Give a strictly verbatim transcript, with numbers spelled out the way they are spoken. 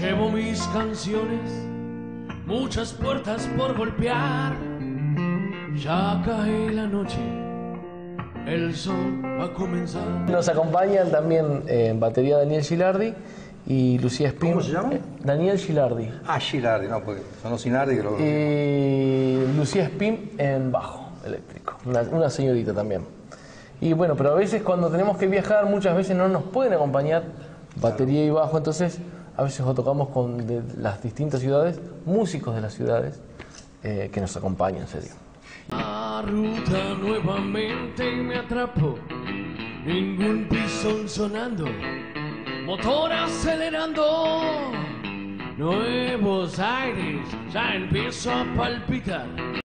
Llevo mis canciones, muchas puertas por golpear. Ya cae la noche, el sol va a comenzar. Nos acompañan también eh, en batería Daniel Gilardi y Lucía Spin. ¿Cómo se llama? Eh, Daniel Gilardi. Ah, Gilardi, no, porque sonó Sinardi que lo... Y Lucía Spin en bajo eléctrico, una, una señorita también. Y bueno, pero a veces cuando tenemos que viajar, muchas veces no nos pueden acompañar batería y bajo, entonces a veces o tocamos con de las distintas ciudades, músicos de las ciudades eh, que nos acompañan, en serio. La ruta nuevamente me atrapó, ningún pisón sonando, motor acelerando, Nuevos Aires, ya empiezo a palpitar.